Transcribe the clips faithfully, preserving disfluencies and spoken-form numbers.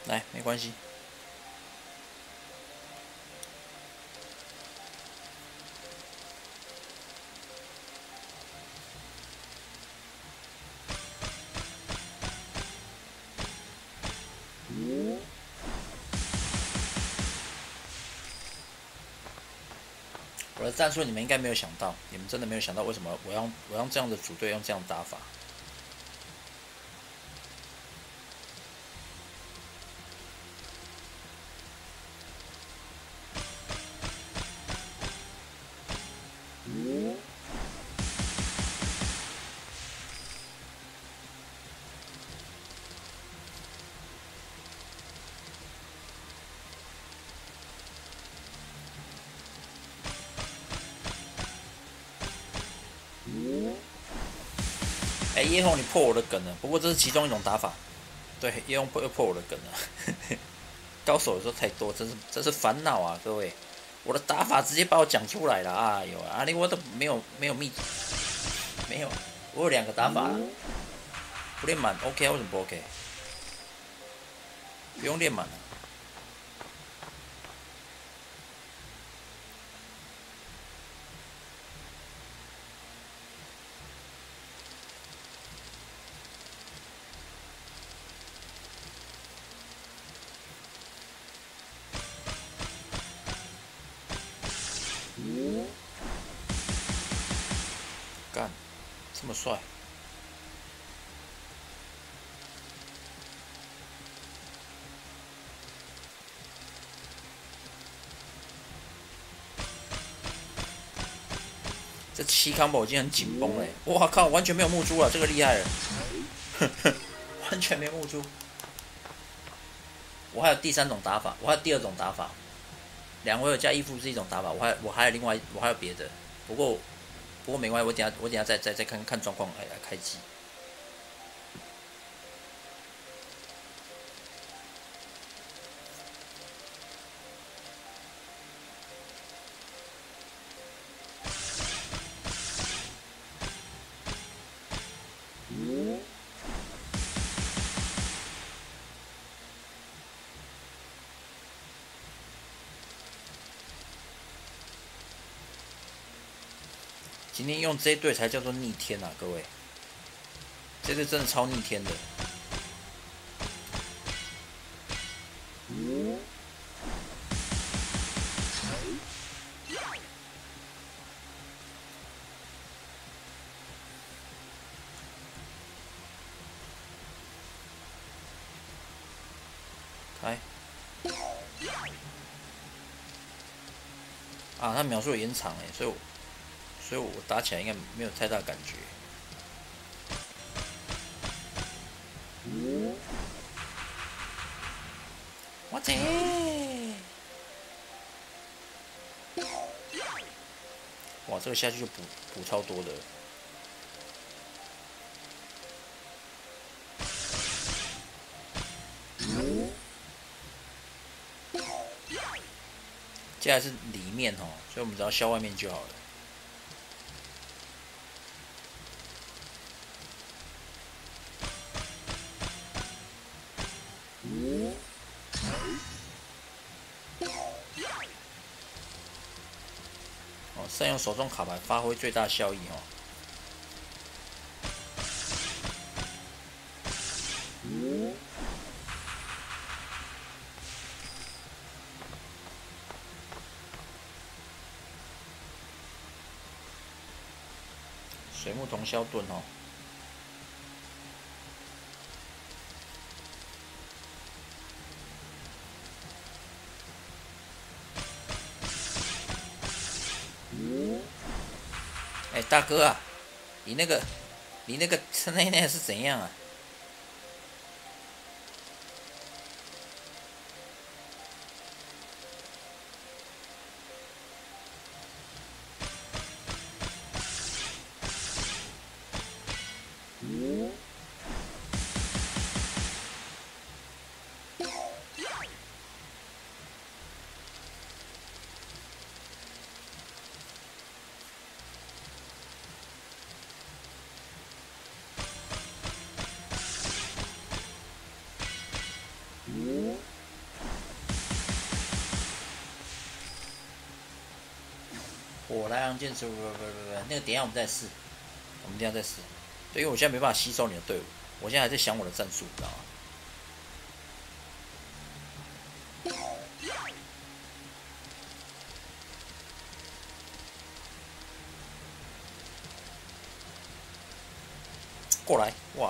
来，没关系。我的战术你们应该没有想到，你们真的没有想到为什么我要我用这样的组队，用这样的打法。哎、欸，叶红你破我的梗了，不过这是其中一种打法。对，叶红又破我的梗了。高手有时候太多，真是真是烦恼啊，各位。我的打法直接把我讲出来了啊！有啊，你我都没有没有秘籍，没有，我有两个打法，不练满 OK 啊？为什么不 OK？不用练满了。干，这么帅！这七 combo 已经很紧绷了，哇靠，完全没有木珠了，这个厉害了，完全没木珠。我还有第三种打法，我还有第二种打法，两回合加依附是一种打法，我还我还有另外我还有别的，不过不过没关系，我等下我等下再再再看看状况来来开机。今天用这一队才叫做逆天啊，各位，这队真的超逆天的。开啊，他秒速延长哎，所以我所以我打起来应该没有太大感觉。我这，哇，这个下去就补补超多的。接下来是里面哦，所以我们只要削外面就好了。哦，善用手中卡牌发挥最大效益哦。水木铜削盾哦。哎、欸，大哥啊，你那个，你那个那那是怎样啊？ 火莱昂剑士，不不不不，那个等一下我们再试，我们等一下再试。对，因为我现在没办法吸收你的队伍，我现在还在想我的战术，你知道吗？过来，哇！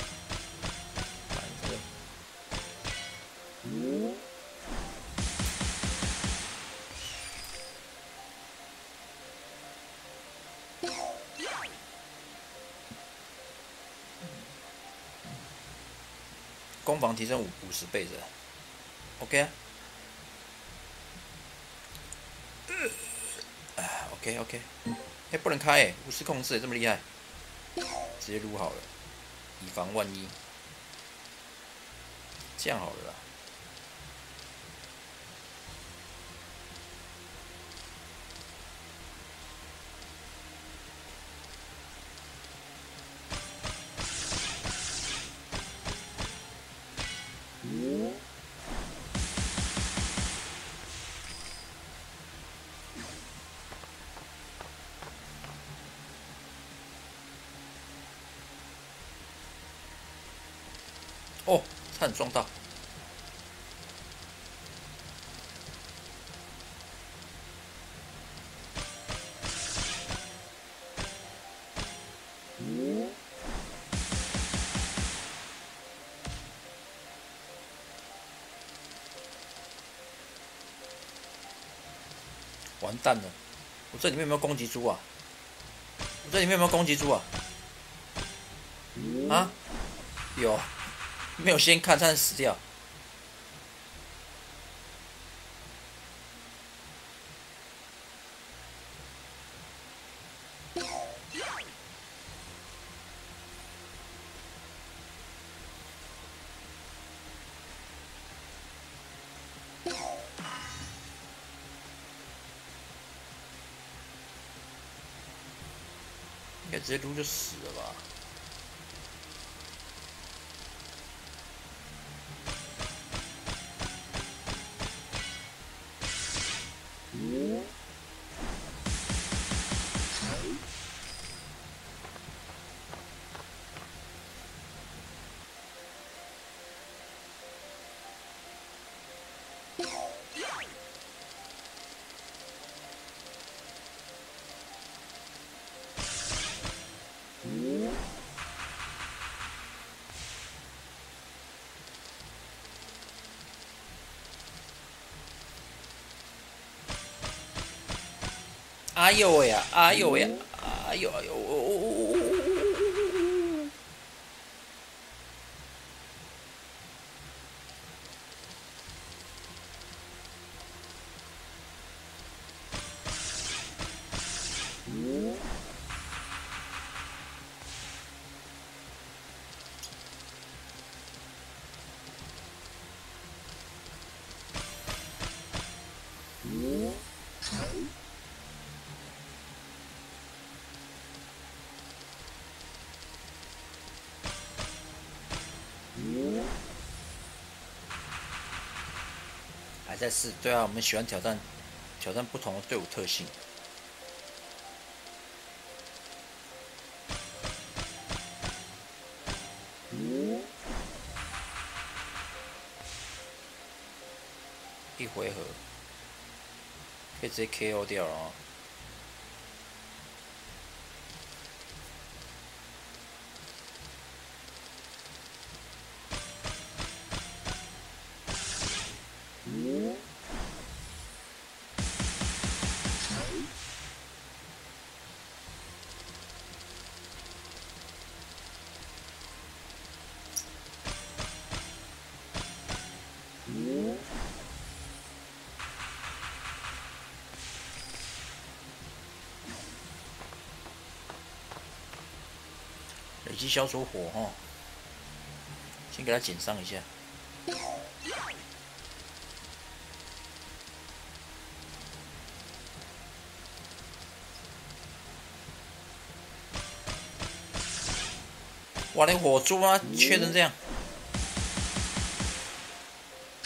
攻防提升五五十倍的 ，OK 啊。OK OK， 哎，不能开哎，无视控制也这么厉害，直接撸好了，以防万一。这样好了啦。哦，差点撞到。完蛋了！我这里面有没有攻击猪啊？我这里面有没有攻击猪啊？啊？有，没有先看，差点死掉。应该直接撸就死了吧？哎呦喂呀！哎呦喂呀！哎呦哎呦！哦哦哦哦还在试，对啊，我们喜欢挑战挑战不同的队伍特性。一回合可以直接 K O 掉了哦。累积消除火哈，先给它减伤一下。哇，连火猪啊，缺成这样！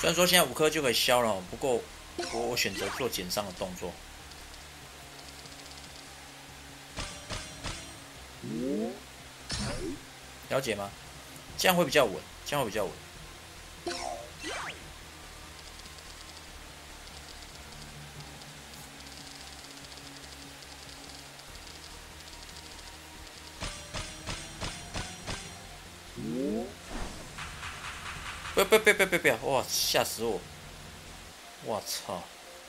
虽然说现在五颗就可以消了，不过我我选择做减伤的动作。了解吗？这样会比较稳，这样会比较稳。不要不要不要不要不要！哇，吓死我！我操！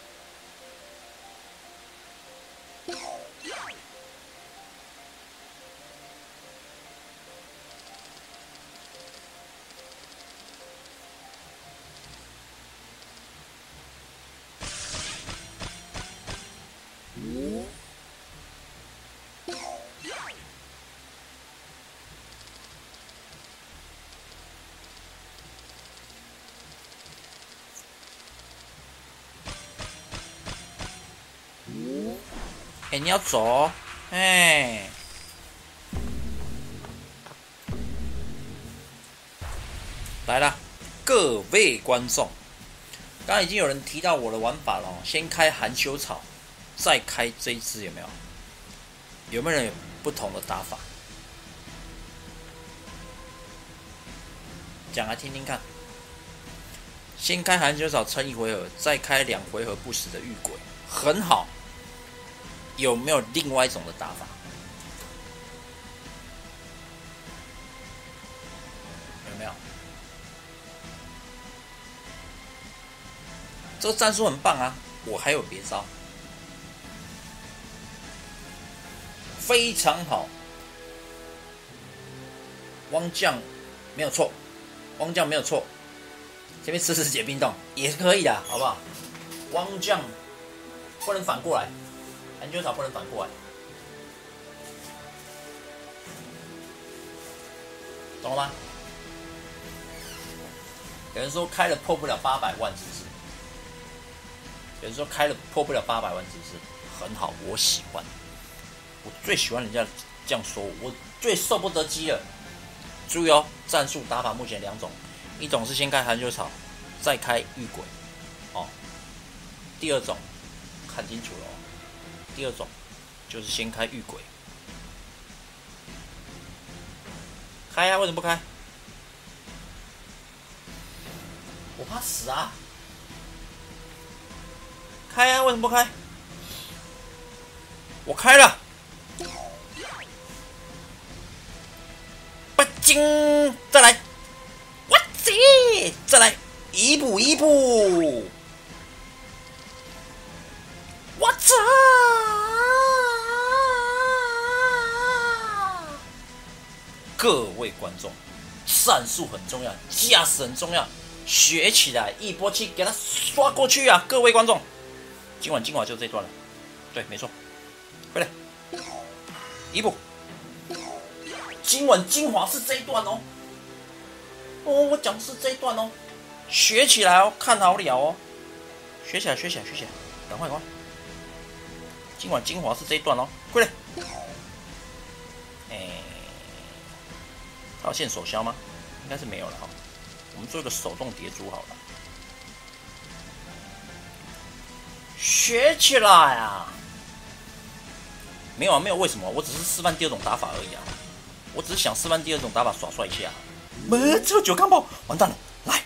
哎、欸，你要走、哦，哎、欸，来了，各位观众，刚刚已经有人提到我的玩法了，先开含羞草，再开这一支，有没有？有没有人有不同的打法？讲来听听看。先开含羞草撑一回合，再开两回合不死的御鬼，很好。有没有另外一种的打法？有没有？这个战术很棒啊！我还有别招，非常好。汪将没有错，汪将没有错。前面吃吃解冰冻也是可以的，好不好？汪将不能反过来。含羞草不能反过来，懂了吗？有人说开了破不了八百万，是不是？有人说开了破不了八百万，是不是？很好，我喜欢，我最喜欢人家这样说，我最受不得鸡了。注意哦，战术打法目前两种，一种是先开含羞草，再开御鬼，哦。第二种看清楚了哦。第二种就是先开御鬼，开啊！为什么不开？我怕死啊！开啊！为什么不开？我开了！不精，再来！我这再来一步一步！我操！各位观众，战术很重要，驾驶很重要，学起来，一波气给他刷过去啊！各位观众，今晚精华就这一段了，对，没错，回来，一步，今晚精华是这一段哦，哦，我讲的是这一段哦，学起来哦，看好了哦，学起来，学起来，学起来，赶快，赶快。今晚精华是这一段哦，快点！哎、欸，他要现手消吗？应该是没有了哈。我们做一个手动叠珠好了，学起来啊！没有啊，没有为什么，我只是示范第二种打法而已啊。我只是想示范第二种打法耍帅一下。没，这个九康炮完蛋了，来！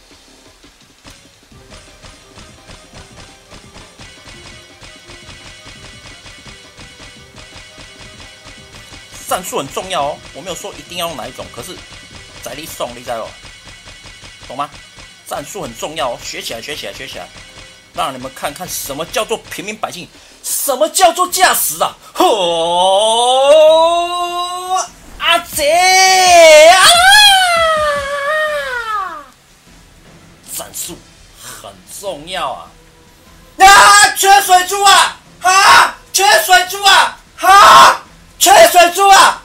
战术很重要哦，我没有说一定要用哪一种，可是在你送你在哦，懂吗？战术很重要哦，学起来，学起来，学起来，让你们看看什么叫做平民百姓，什么叫做驾驶啊！吼，阿姐啊！战术很重要啊！啊，缺水珠啊！啊，缺水珠啊！啊！缺水珠啊！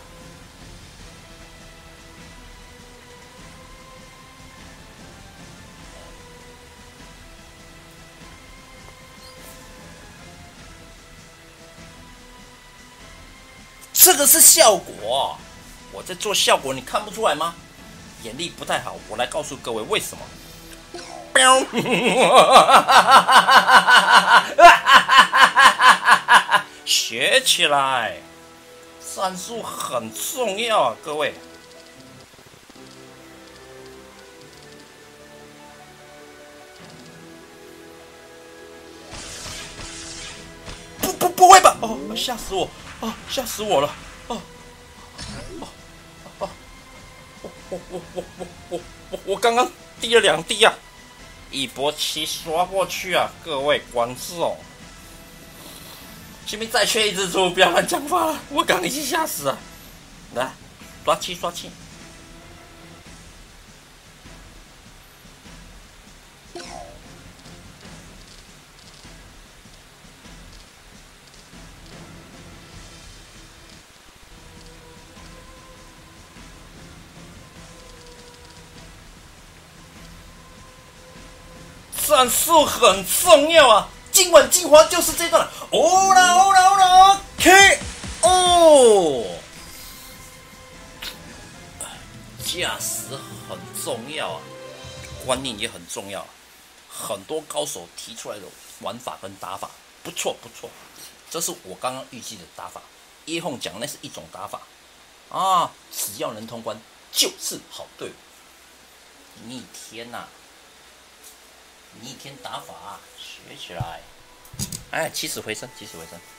这个是效果，我在做效果，你看不出来吗？眼力不太好，我来告诉各位为什么。 学起来，战术很重要啊，各位。不不不会吧！哦，吓死我！哦，吓死我了！哦哦哦！我我我我我我我我刚刚滴了两滴啊！一波七刷过去啊，各位观众。前面再缺一只猪，不要乱讲话了，我刚已经吓死了。来，刷七刷七。战术很重要啊！今晚精华就是这段了。哦啦哦啦哦啦 ，K O。驾驶很重要啊，观念也很重要、啊。很多高手提出来的玩法跟打法不错不错，这是我刚刚预计的打法。叶红讲那是一种打法啊，只要能通关就是好队伍。逆天呐、啊！逆天打法、啊、学起来！哎，起死回生，起死回生。